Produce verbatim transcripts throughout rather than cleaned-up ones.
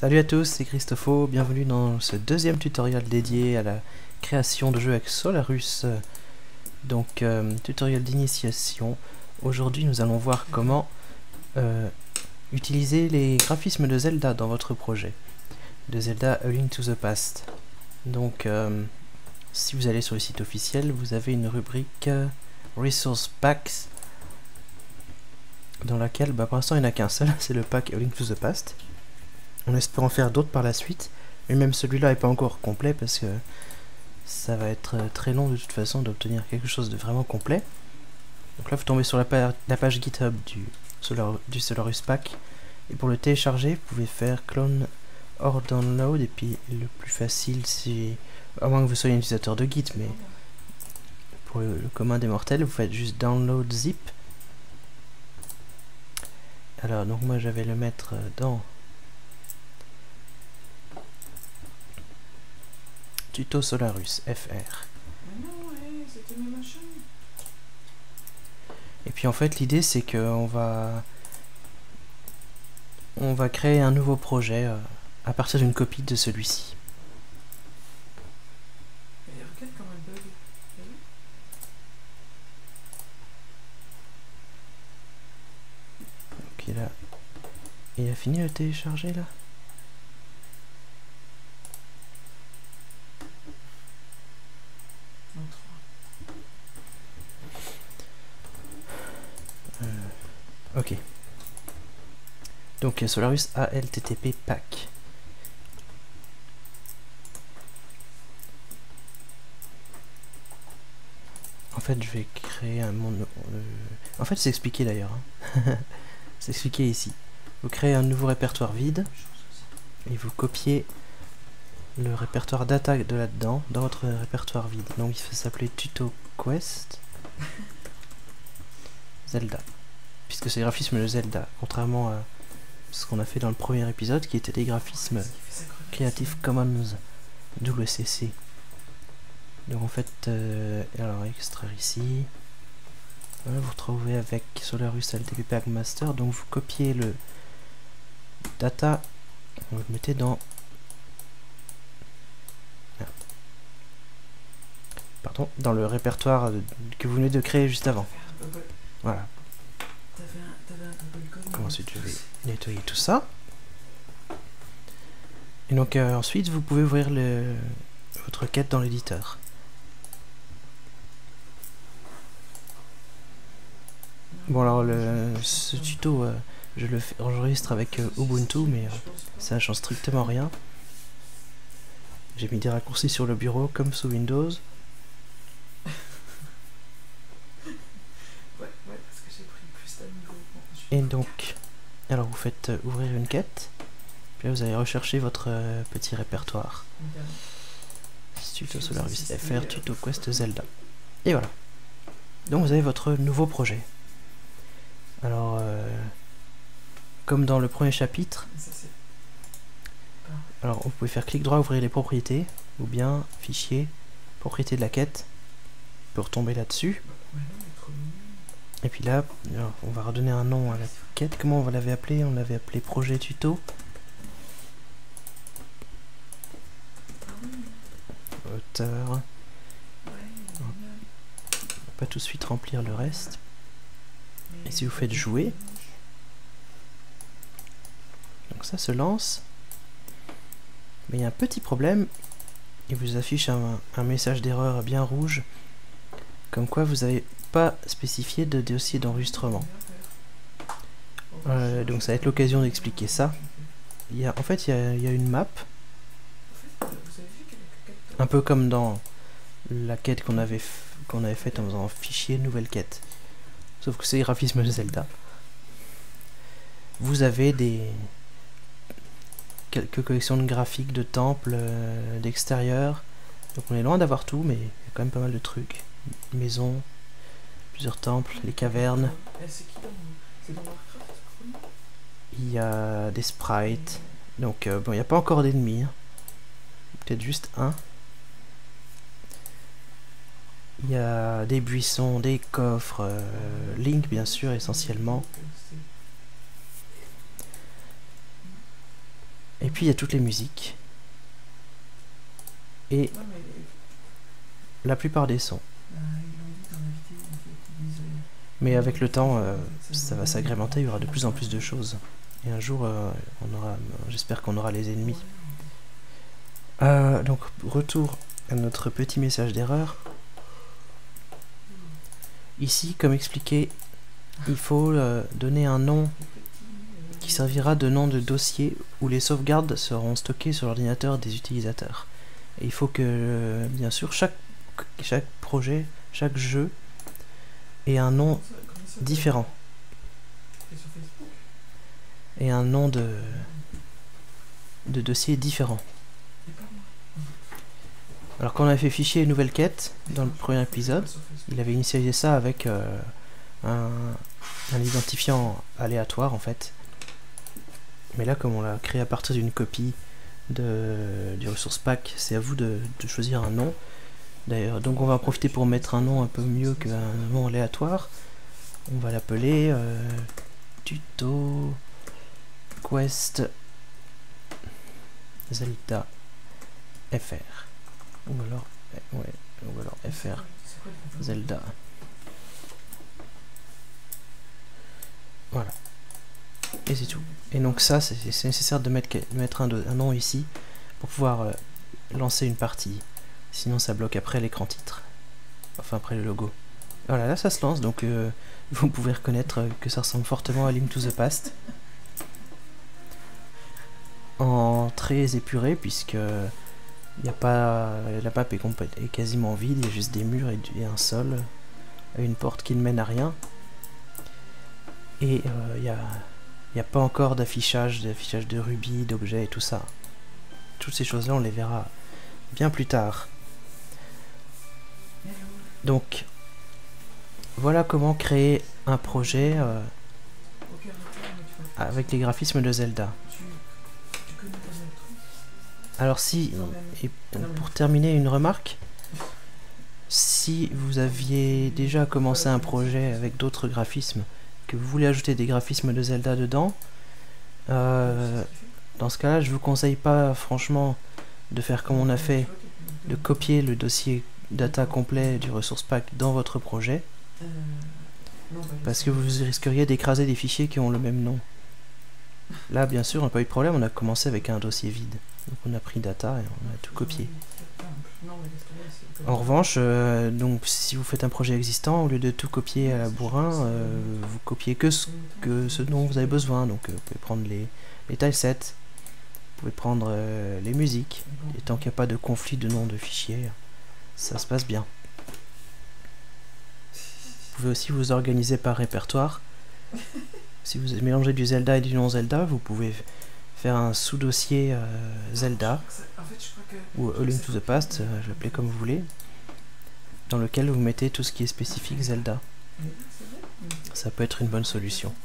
Salut à tous, c'est Christopho, bienvenue dans ce deuxième tutoriel dédié à la création de jeux avec Solarus. Donc, euh, tutoriel d'initiation. Aujourd'hui, nous allons voir comment euh, utiliser les graphismes de Zelda dans votre projet. De Zelda A Link to the Past. Donc, euh, si vous allez sur le site officiel, vous avez une rubrique euh, Resource Packs, dans laquelle, bah, pour l'instant, il n'y en a qu'un seul, c'est le pack A Link to the Past. On espère en faire d'autres par la suite, mais même celui-là n'est pas encore complet parce que ça va être très long de toute façon d'obtenir quelque chose de vraiment complet. Donc là, vous tombez sur la, pa la page GitHub du, Solar du Solarus Pack, et pour le télécharger, vous pouvez faire clone or download, et puis le plus facile, c'est, à moins que vous soyez un utilisateur de Git, mais pour le, le commun des mortels, vous faites juste download zip. Alors, donc moi, je vais le mettre dans Tuto Solarus F R. Et puis en fait l'idée c'est que on va on va créer un nouveau projet euh, à partir d'une copie de celui-ci. Ok, là il a fini de télécharger là. Ok. Donc Solarus A L T T P pack. En fait, je vais créer un monde. Euh... En fait, c'est expliqué d'ailleurs. Hein. C'est expliqué ici. Vous créez un nouveau répertoire vide et vous copiez le répertoire data de là-dedans dans votre répertoire vide. Donc, il va s'appeler Tuto Quest Zelda. Puisque c'est le graphisme de Zelda, contrairement à ce qu'on a fait dans le premier épisode qui était des graphismes Creative Commons W C C. Donc en fait, euh, alors extraire ici, voilà, vous retrouvez avec Solarus L T P Pack Master, donc vous copiez le data, vous le mettez dans, ah. Pardon, dans le répertoire que vous venez de créer juste avant. Voilà. Ensuite je vais nettoyer tout ça. Et donc euh, ensuite vous pouvez ouvrir le, votre quête dans l'éditeur. Bon alors le, ce tuto euh, je le fais, enregistre avec euh, Ubuntu, mais euh, ça change strictement rien. J'ai mis des raccourcis sur le bureau comme sous Windows. Et donc, alors vous faites euh, ouvrir une quête, puis là vous allez rechercher votre euh, petit répertoire. Tuto Solarus F R, Tuto Quest Zelda. Et voilà. Donc vous avez votre nouveau projet. Alors, euh, comme dans le premier chapitre, alors vous pouvez faire clic droit, ouvrir les propriétés, ou bien fichier, propriété de la quête, on peut retomber là-dessus. Et puis là, alors, on va redonner un nom à la quête. Comment on l'avait appelé? On l'avait appelé projet tuto. Auteur. On va pas tout de suite remplir le reste. Et si vous faites jouer, donc ça se lance. Mais il y a un petit problème. Il vous affiche un, un message d'erreur bien rouge, comme quoi vous n'avez pas spécifié de dossier d'enregistrement. Euh, donc ça va être l'occasion d'expliquer ça. Il y a, en fait, il y a, il y a une map, un peu comme dans la quête qu'on avait, qu'on avait faite en faisant fichier nouvelle quête. Sauf que c'est les graphismes de Zelda. Vous avez des quelques collections de graphiques de temples, euh, d'extérieur. Donc on est loin d'avoir tout, mais il y a quand même pas mal de trucs. Maisons, plusieurs temples, les cavernes. Il y a des sprites. Donc euh, bon, il n'y a pas encore d'ennemis. Hein. Peut-être juste un. Il y a des buissons, des coffres, euh, Link bien sûr essentiellement. Et puis il y a toutes les musiques. Et la plupart des sons. Mais avec le temps, euh, ça va s'agrémenter, il y aura de plus en plus de choses. Et un jour, euh, on aura, j'espère qu'on aura les ennemis. Euh, donc, retour à notre petit message d'erreur. Ici, comme expliqué, il faut euh, donner un nom qui servira de nom de dossier où les sauvegardes seront stockées sur l'ordinateur des utilisateurs. Et il faut que, euh, bien sûr, chaque, chaque projet, chaque jeu ait un nom différent. Et un nom de, de dossier différent. Alors quand on a fait fichier nouvelle quête dans le premier épisode, il avait initialisé ça avec euh, un, un identifiant aléatoire en fait. Mais là comme on l'a créé à partir d'une copie de, du ressource pack, c'est à vous de, de choisir un nom. D'ailleurs, donc on va en profiter pour mettre un nom un peu mieux qu'un nom aléatoire. On va l'appeler euh, tuto quest Zelda F R. Ou alors, ouais, ou alors F R Zelda. Voilà. Et c'est tout. Et donc ça, c'est nécessaire de mettre, de mettre un, un nom ici pour pouvoir euh, lancer une partie. Sinon ça bloque après l'écran titre. Enfin après le logo. Voilà, là ça se lance, donc euh, vous pouvez reconnaître euh, que ça ressemble fortement à Link to the Past. En très épuré, puisque y a pas, la map est, est quasiment vide, il y a juste des murs et, et un sol, et une porte qui ne mène à rien. Et il euh, n'y a, y a pas encore d'affichage, d'affichage de rubis, d'objets et tout ça. Toutes ces choses-là, on les verra bien plus tard. Donc, voilà comment créer un projet euh, avec les graphismes de Zelda. Alors si, et pour terminer, une remarque, si vous aviez déjà commencé un projet avec d'autres graphismes, que vous voulez ajouter des graphismes de Zelda dedans, euh, dans ce cas-là, je vous conseille pas franchement de faire comme on a fait, de copier le dossier data complet du ressource pack dans votre projet, parce que vous risqueriez d'écraser des fichiers qui ont le même nom. Là, bien sûr, on n'a pas eu de problème, on a commencé avec un dossier vide. Donc on a pris data et on a tout copié. En revanche, euh, donc si vous faites un projet existant, au lieu de tout copier à la bourrin, euh, vous copiez que ce, que ce dont vous avez besoin. Donc euh, vous pouvy prendre les, les tilesets, vous pouvez prendre euh, les musiques, et tant qu'il n'y a pas de conflit de nom de fichiers, ça se passe bien. Vous pouvez aussi vous organiser par répertoire. Si vous mélangez du Zelda et du non-Zelda, vous pouvez faire un sous-dossier euh, Zelda, ou A Link to the Past, euh, je l'appelais comme vous voulez, dans lequel vous mettez tout ce qui est spécifique Zelda. Ça peut être une bonne solution.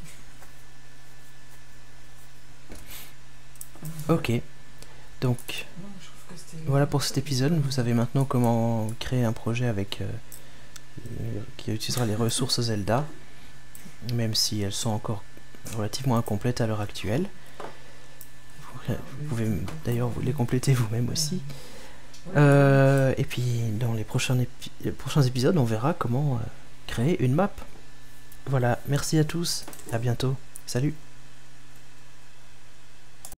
Ok, donc voilà pour cet épisode. Vous savez maintenant comment créer un projet avec euh, qui utilisera les ressources Zelda, même si elles sont encore relativement incomplètes à l'heure actuelle. Vous pouvez d'ailleurs les compléter vous-même aussi. Euh, et puis dans les prochains, épi les prochains épisodes, on verra comment euh, créer une map. Voilà, merci à tous, à bientôt, salut.